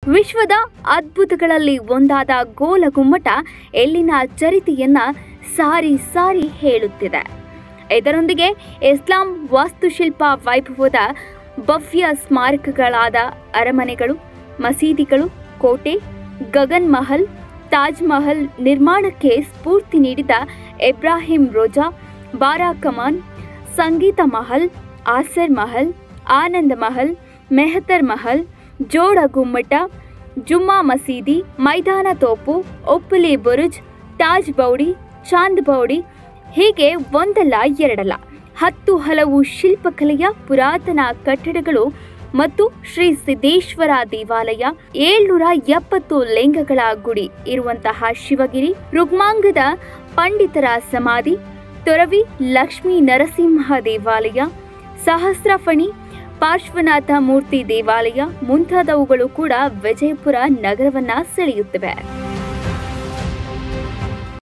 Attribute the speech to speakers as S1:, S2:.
S1: ವಿಶ್ವದ ಅದ್ಭುತಗಳಲ್ಲಿ ಒಂದಾದ ಗೋಲಗುಮ್ಮಟ ಎಲ್ಲಿನ ಚರಿತೆಯನ್ನ ಸಾರಿ ಸಾರಿ ಹೇಳುತ್ತಿದೆ. ಇದರೊಂದಿಗೆ ಇಸ್ಲಾಂ ವಾಸ್ತುಶಿಲ್ಪ ವೈಭವದ ಭವ್ಯ ಸ್ಮಾರಕಗಳಾದ ಅರಮನೆಗಳು, ಮಸೀದಿಗಳು, ಕೋಟೆ, ಗಗನ್ ಮಹಲ್, ತಾಜ್ ಮಹಲ್ ನಿರ್ಮಾಣಕ್ಕೆ ಸ್ಫೂರ್ತಿ ನೀಡಿದ ಇಬ್ರಾಹಿಂ ರೋಜಾ, ಬಾರಾ ಕಮಾನ್, ಸಂಗೀತ ಮಹಲ್, ಆಸರ್ ಮಹಲ್, ಆನಂದ್ ಮಹಲ್, ಮೆಹತರ್ ಮಹಲ್, ಜೋಡ ಗುಮ್ಮಟ, ಜುಮ್ಮಾ ಮಸೀದಿ, ಮೈದಾನ ತೋಪು, ಒಪ್ಪಲಿ ಬುರುಜ್, ತಾಜ್ ಬೌಡಿ, ಚಾಂದ್ ಬೌಡಿ ಹೀಗೆ ಒಂದಲ್ಲ ಎರಡಲ್ಲ 10 ಹಲವು ಶಿಲ್ಪಕಲೆಯ ಪುರಾತನ ಕಟ್ಟಡಗಳು ಮತ್ತು ಶ್ರೀ ಸಿದ್ದೇಶ್ವರ ದೇವಾಲಯ, 770 ಲಿಂಗಗಳ ಗುಡಿ ಇರುವಂತಹ ಶಿವಗಿರಿ, ರುಗ್ಮಾಂಗದ ಪಂಡಿತರ ಸಮಾಧಿ, ತೊರವಿ ಲಕ್ಷ್ಮೀ ನರಸಿಂಹ ದೇವಾಲಯ, ಸಹಸ್ರಫಣಿ ಪಾರ್ಶ್ವನಾಥ ಮೂರ್ತಿ ದೇವಾಲಯ ಮುಂತಾದವುಗಳು ಕೂಡ ವಿಜಯಪುರ ನಗರವನ್ನ ಸೆಳೆಯುತ್ತವೆ.